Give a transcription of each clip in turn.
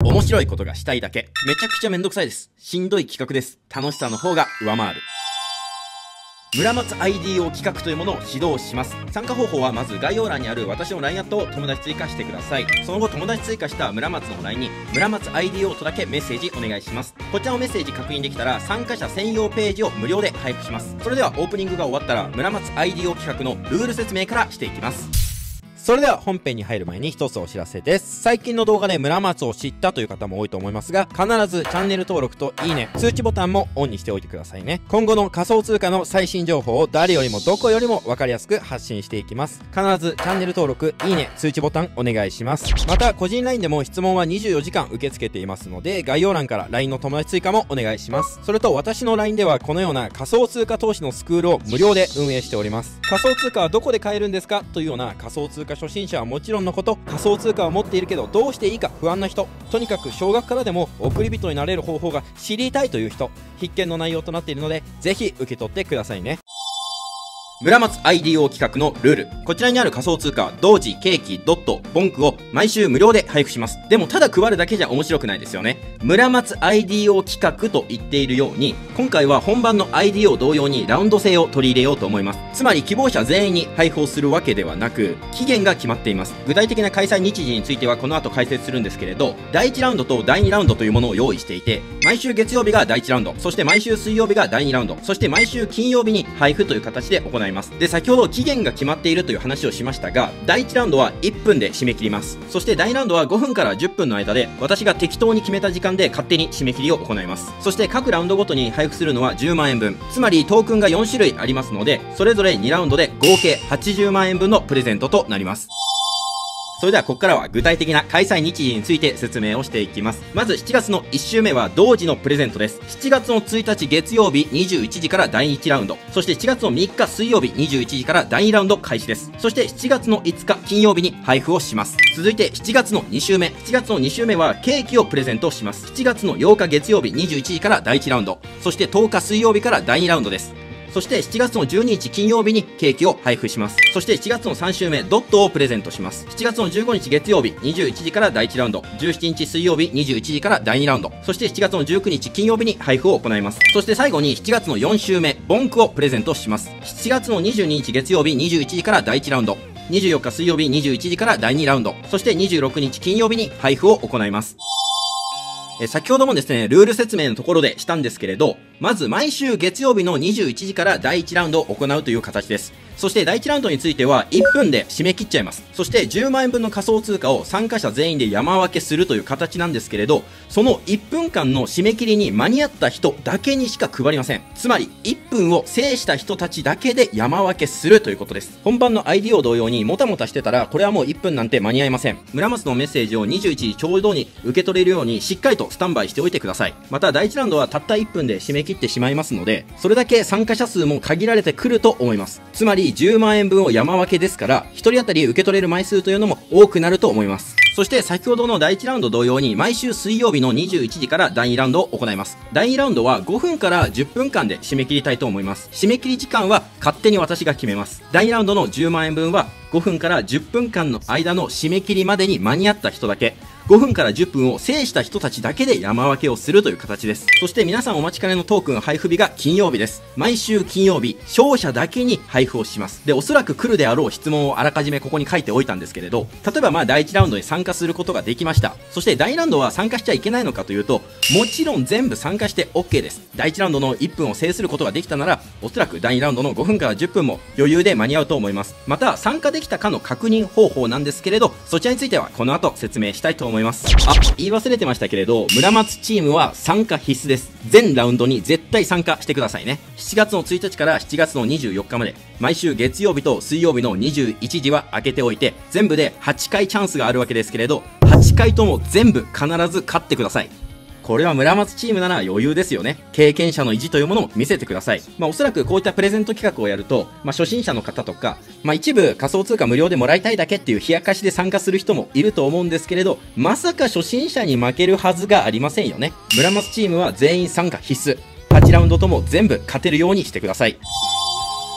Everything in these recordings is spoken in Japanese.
面白いことがしたいだけ。めちゃくちゃめんどくさいです。しんどい企画です。楽しさの方が上回る。村松 IDO 企画というものを指導します。参加方法はまず概要欄にある私の LINE アットを友達追加してください。その後友達追加した村松の LINE に村松 IDO とだけメッセージお願いします。こちらのメッセージ確認できたら参加者専用ページを無料で配布します。それではオープニングが終わったら村松 IDO 企画のルール説明からしていきます。それでは本編に入る前に一つお知らせです。最近の動画で村松を知ったという方も多いと思いますが、必ずチャンネル登録といいね、通知ボタンもオンにしておいてくださいね。今後の仮想通貨の最新情報を誰よりもどこよりも分かりやすく発信していきます。必ずチャンネル登録、いいね、通知ボタンお願いします。また個人 LINE でも質問は24時間受け付けていますので、概要欄から LINE の友達追加もお願いします。それと私の LINE ではこのような仮想通貨投資のスクールを無料で運営しております。仮想通貨はどこで買えるんですかというような仮想通貨初心者はもちろんのこと、仮想通貨を持っているけどどうしていいか不安な人、とにかく少額からでも送り人になれる方法が知りたいという人、必見の内容となっているのでぜひ受け取ってくださいね。村松 IDO 企画のルール。こちらにある仮想通貨、同時、ケーキ、ドット、ボンクを毎週無料で配布します。でもただ配るだけじゃ面白くないですよね。村松 IDO 企画と言っているように、今回は本番の IDO 同様にラウンド制を取り入れようと思います。つまり希望者全員に配布をするわけではなく、期限が決まっています。具体的な開催日時についてはこの後解説するんですけれど、第1ラウンドと第2ラウンドというものを用意していて、毎週月曜日が第1ラウンド、そして毎週水曜日が第2ラウンド、そして毎週金曜日に配布という形で行います。で、先ほど期限が決まっているという話をしましたが、第1ラウンドは1分で締め切ります。そして第2ラウンドは5分から10分の間で、私が適当に決めた時間で勝手に締め切りを行います。そして各ラウンドごとに配布するのは10万円分。つまりトークンが4種類ありますので、それぞれ2ラウンドで合計80万円分のプレゼントとなります。それではここからは具体的な開催日時について説明をしていきます。まず7月の1週目は同時のプレゼントです。7月の1日月曜日21時から第1ラウンド。そして7月の3日水曜日21時から第2ラウンド開始です。そして7月の5日金曜日に配布をします。続いて7月の2週目。7月の2週目はケーキをプレゼントします。7月の8日月曜日21時から第1ラウンド。そして10日水曜日から第2ラウンドです。そして7月の12日金曜日にケーキを配布します。そして7月の3週目、ドットをプレゼントします。7月の15日月曜日21時から第1ラウンド。17日水曜日21時から第2ラウンド。そして7月の19日金曜日に配布を行います。そして最後に7月の4週目、ボンクをプレゼントします。7月の22日月曜日21時から第1ラウンド。24日水曜日21時から第2ラウンド。そして26日金曜日に配布を行います。先ほどもですね、ルール説明のところでしたんですけれど、まず毎週月曜日の21時から第1ラウンドを行うという形です。そして第1ラウンドについては1分で締め切っちゃいます。そして10万円分の仮想通貨を参加者全員で山分けするという形なんですけれど、その1分間の締め切りに間に合った人だけにしか配りません。つまり1分を制した人たちだけで山分けするということです。本番の IDO 同様にもたもたしてたら、これはもう1分なんて間に合いません。村松のメッセージを21時ちょうどに受け取れるようにしっかりとスタンバイしておいてください。また第1ラウンドはたった1分で締め切ってしまいますので、それだけ参加者数も限られてくると思います。つまり10万円分を山分けですから、1人当たり受け取れる枚数というのも多くなると思います。そして先ほどの第1ラウンド同様に毎週水曜日の21時から第2ラウンドを行います。第2ラウンドは5分から10分間で締め切りたいと思います。締め切り時間は勝手に私が決めます。第2ラウンドの10万円分は5分から10分間の間の締め切りまでに間に合った人だけ、5分から10分を制した人たちだけで山分けをするという形です。そして皆さんお待ちかねのトークン配布日が金曜日です。毎週金曜日、勝者だけに配布をします。で、おそらく来るであろう質問をあらかじめここに書いておいたんですけれど、例えば第1ラウンドに参加することができました。そして第2ラウンドは参加しちゃいけないのかというと、もちろん全部参加して OK です。第1ラウンドの1分を制することができたなら、おそらく第2ラウンドの5分から10分も余裕で間に合うと思います。また、参加できたかの確認方法なんですけれど、そちらについてはこの後説明したいと思います。言い忘れてましたけれど、村松チームは参加必須です。全ラウンドに絶対参加してくださいね。7月の1日から7月の24日まで、毎週月曜日と水曜日の21時は空けておいて、全部で8回チャンスがあるわけですけれど、8回とも全部必ず勝ってください。これは村松チームなら余裕ですよね。経験者の意地というものを見せてください。おそらくこういったプレゼント企画をやると、初心者の方とか、一部仮想通貨無料でもらいたいだけっていう冷やかしで参加する人もいると思うんですけれど、まさか初心者に負けるはずがありませんよね。村松チームは全員参加必須。8ラウンドとも全部勝てるようにしてください。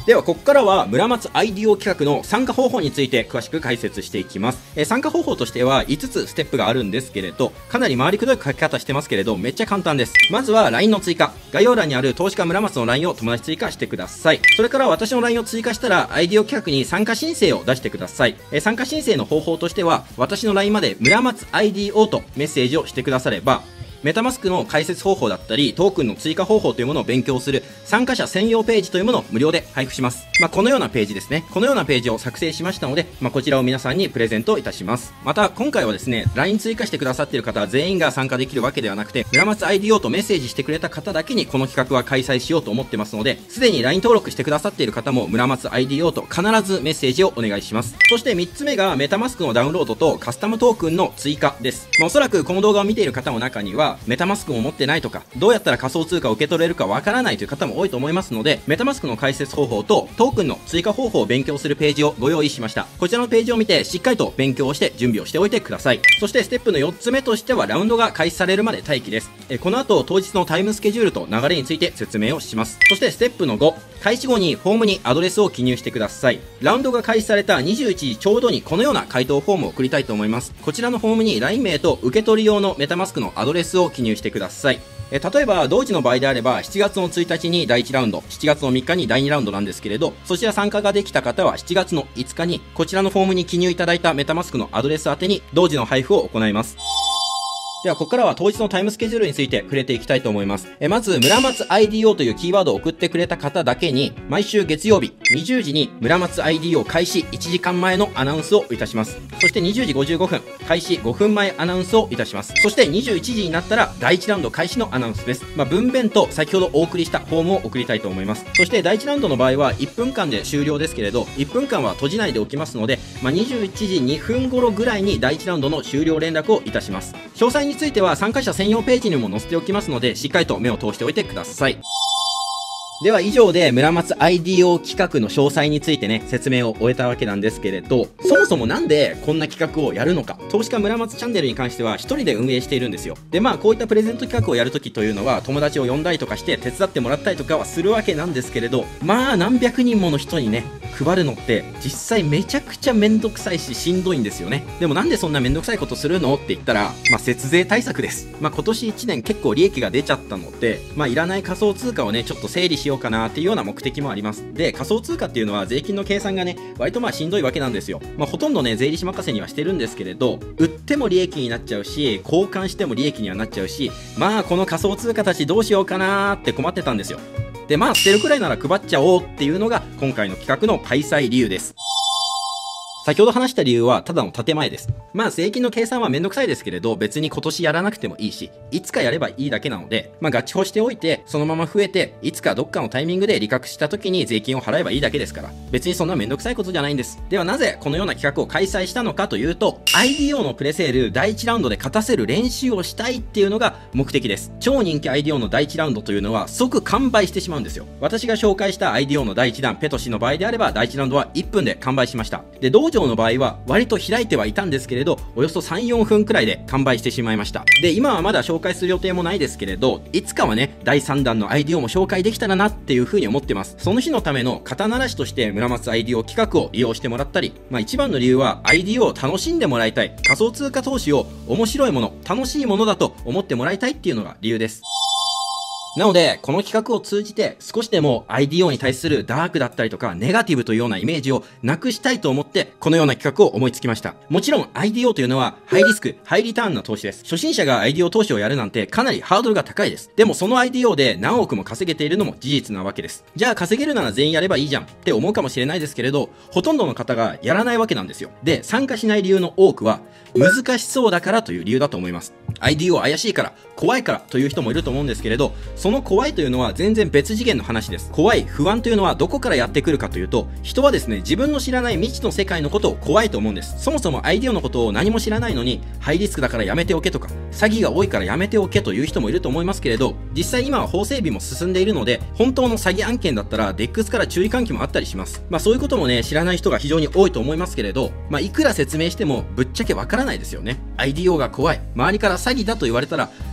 ではここからは村松 IDO 企画の参加方法について詳しく解説していきます。参加方法としては5つステップがあるんですけれど、かなり回りくどい書き方してますけれど、めっちゃ簡単です。まずは LINE の追加。概要欄にある投資家村松の LINE を友達追加してください。それから私の LINE を追加したら IDO 企画に参加申請を出してください。参加申請の方法としては、私の LINE まで村松 IDO とメッセージをしてくだされば、メタマスクの解説方法だったり、トークンの追加方法というものを勉強する参加者専用ページというものを無料で配布します。このようなページですね。このようなページを作成しましたので、こちらを皆さんにプレゼントいたします。また、今回はですね、LINE 追加してくださっている方は全員が参加できるわけではなくて、村松 IDO とメッセージしてくれた方だけにこの企画は開催しようと思ってますので、すでに LINE 登録してくださっている方も村松 IDO と必ずメッセージをお願いします。そして3つ目がメタマスクのダウンロードとカスタムトークンの追加です。おそらくこの動画を見ている方の中には、メタマスクも持ってないとか、どうやったら仮想通貨を受け取れるかわからないという方も多いと思いますので、メタマスクの解説方法とトークンの追加方法を勉強するページをご用意しました。こちらのページを見てしっかりと勉強をして準備をしておいてください。そしてステップの4つ目としてはラウンドが開始されるまで待機です。この後当日のタイムスケジュールと流れについて説明をします。そしてステップの5、開始後にフォームにアドレスを記入してください。ラウンドが開始された21時ちょうどにこのような回答フォームを送りたいと思います。こちらのフォームに LINE 名と受け取り用のメタマスクのアドレスを記入してください。例えば同時の場合であれば7月の1日に第1ラウンド、7月の3日に第2ラウンドなんですけれど、そちら参加ができた方は7月の5日にこちらのフォームに記入いただいたメタマスクのアドレス宛てに同時の配布を行います。では、ここからは当日のタイムスケジュールについて触れていきたいと思います。まず、村松 IDO というキーワードを送ってくれた方だけに、毎週月曜日20時に村松 IDO 開始1時間前のアナウンスをいたします。そして20時55分、開始5分前アナウンスをいたします。そして21時になったら、第1ラウンド開始のアナウンスです。文弁と先ほどお送りしたフォームを送りたいと思います。そして第1ラウンドの場合は1分間で終了ですけれど、1分間は閉じないでおきますので、21時2分頃ぐらいに第1ラウンドの終了連絡をいたします。詳細については参加者専用ページにも載せておきますので、しっかりと目を通しておいてください。では以上で村松 IDO 企画の詳細についてね、説明を終えたわけなんですけれど、そもそもなんでこんな企画をやるのか。投資家村松チャンネルに関しては一人で運営しているんですよ。でこういったプレゼント企画をやるときというのは友達を呼んだりとかして手伝ってもらったりとかはするわけなんですけれど、何百人もの人にね、配るのって実際めちゃくちゃめんどくさいししんどいんですよね。でもなんでそんなめんどくさいことするのって言ったら、節税対策です。今年1年結構利益が出ちゃったので、いらない仮想通貨をね、ちょっと整理しようかなっていうような目的もあります。で、仮想通貨っていうのは税金の計算がね、割としんどいわけなんですよ。ほとんどね、税理士任せにはしてるんですけれど、売っても利益になっちゃうし、交換しても利益にはなっちゃうし、この仮想通貨たちどうしようかなーって困ってたんですよ。で、捨てるくらいなら配っちゃおうっていうのが今回の企画の開催理由です。先ほど話した理由はただの建前です。税金の計算はめんどくさいですけれど、別に今年やらなくてもいいし、いつかやればいいだけなので、ガチホしておいて、そのまま増えて、いつかどっかのタイミングで利確した時に税金を払えばいいだけですから、別にそんなめんどくさいことじゃないんです。ではなぜこのような企画を開催したのかというと、IDO のプレセール第1ラウンドで勝たせる練習をしたいっていうのが目的です。超人気 IDO の第1ラウンドというのは即完売してしまうんですよ。私が紹介した IDO の第1弾、ペトシの場合であれば第1ラウンドは1分で完売しました。で、道場の場合は割と開いてはいたんですけれど、およそ3、4分くらいで完売してしまいました。で、今はまだ紹介する予定もないですけれど、いつかはね、第3弾の IDO も紹介できたらなっていう風に思ってます。その日のための肩慣らしとして村松 IDO 企画を利用してもらったり、一番の理由は IDO を楽しんでもらいたい。仮想通貨投資を面白いもの、楽しいものだと思ってもらいたいっていうのが理由です。なので、この企画を通じて少しでも IDO に対するダークだったりとかネガティブというようなイメージをなくしたいと思ってこのような企画を思いつきました。もちろん IDO というのはハイリスク、ハイリターンな投資です。初心者が IDO 投資をやるなんてかなりハードルが高いです。でもその IDO で何億も稼げているのも事実なわけです。じゃあ稼げるなら全員やればいいじゃんって思うかもしれないですけれど、ほとんどの方がやらないわけなんですよ。で、参加しない理由の多くは難しそうだからという理由だと思います。IDO 怪しいから、怖いからという人もいると思うんですけれど、その怖いというのは全然別次元の話です。怖い、不安というのはどこからやってくるかというと、人はですね、自分の知らない未知の世界のことを怖いと思うんです。そもそも IDO のことを何も知らないのに、ハイリスクだからやめておけとか、詐欺が多いからやめておけという人もいると思いますけれど、実際今は法整備も進んでいるので、本当の詐欺案件だったら DEX から注意喚起もあったりします。そういうこともね、知らない人が非常に多いと思いますけれど、いくら説明してもぶっちゃけわからないですよね。IDO が怖い、周りから詐欺だと言われたら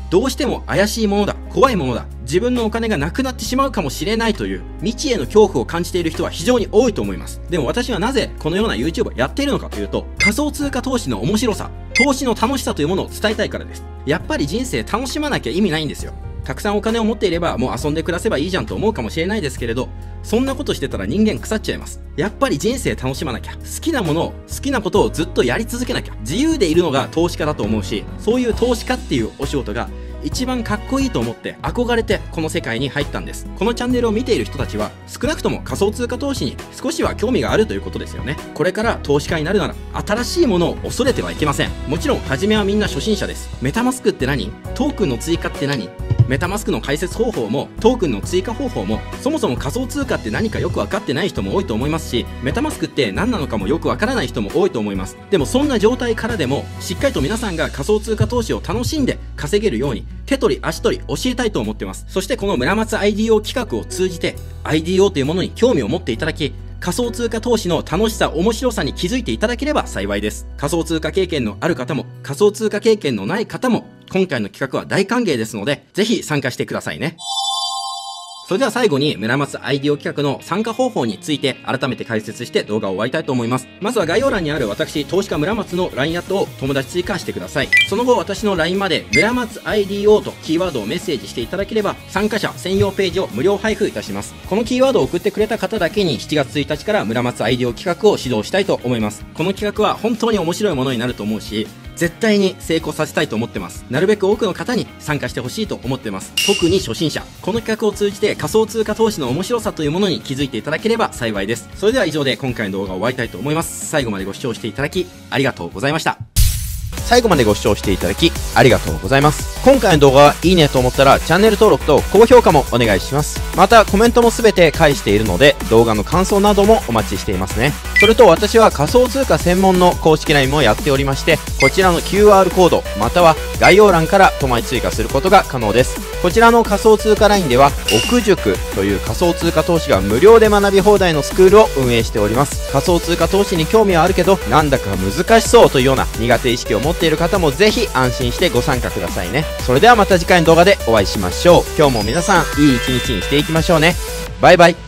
どうしても怪しいものだ、怖いものだ、自分のお金がなくなってしまうかもしれないという未知への恐怖を感じている人は非常に多いと思います。でも私はなぜこのような YouTube をやっているのかというと、仮想通貨投資の面白さ、投資の楽しさというものを伝えたいからです。やっぱり人生楽しまなきゃ意味ないんですよ。たくさんお金を持っていればもう遊んで暮らせばいいじゃんと思うかもしれないですけれど、そんなことしてたら人間腐っちゃいます。やっぱり人生楽しまなきゃ、好きなものを、好きなことをずっとやり続けなきゃ、自由でいるのが投資家だと思うし、そういう投資家っていうお仕事が一番かっこいいと思って憧れてこの世界に入ったんです。このチャンネルを見ている人たちは少なくとも仮想通貨投資に少しは興味があるということですよね。これから投資家になるなら新しいものを恐れてはいけません。もちろん初めはみんな初心者です。メタマスクって何？トークンの追加って何？メタマスクの解説方法もトークンの追加方法もそもそも仮想通貨って何かよく分かってない人も多いと思いますし、メタマスクって何なのかもよく分からない人も多いと思います。でもそんな状態からでもしっかりと皆さんが仮想通貨投資を楽しんで稼げるように手取り足取り教えたいと思ってます。そしてこの村松 IDO 企画を通じて IDO というものに興味を持っていただき、仮想通貨投資の楽しさ面白さに気づいていただければ幸いです。仮想通貨経験のある方も仮想通貨経験のない方も今回の企画は大歓迎ですので、ぜひ参加してくださいね。それでは最後に村松 IDO 企画の参加方法について改めて解説して動画を終わりたいと思います。まずは概要欄にある私投資家村松の LINE アットを友達追加してください。その後私の LINE まで村松 IDO とキーワードをメッセージしていただければ参加者専用ページを無料配布いたします。このキーワードを送ってくれた方だけに7月1日から村松 IDO 企画を始動したいと思います。この企画は本当に面白いものになると思うし、絶対に成功させたいと思ってます。なるべく多くの方に参加してほしいと思ってます。特に初心者、この企画を通じて仮想通貨投資の面白さというものに気づいていただければ幸いです。それでは以上で今回の動画を終わりたいと思います。最後までご視聴していただきありがとうございました。 最後までご視聴していただきありがとうございます。今回の動画はいいねと思ったらチャンネル登録と高評価もお願いします。またコメントもすべて返しているので動画の感想などもお待ちしていますね。それと私は仮想通貨専門の公式 LINE もやっておりまして、こちらの QR コードまたは概要欄から友達追加することが可能です。こちらの仮想通貨 LINE では奥塾という仮想通貨投資が無料で学び放題のスクールを運営しております。仮想通貨投資に興味はあるけどなんだか難しそうというような苦手意識を持っている方もぜひ安心してご参加くださいね。それではまた次回の動画でお会いしましょう。今日も皆さんいい一日にしていきましょうね。バイバイ。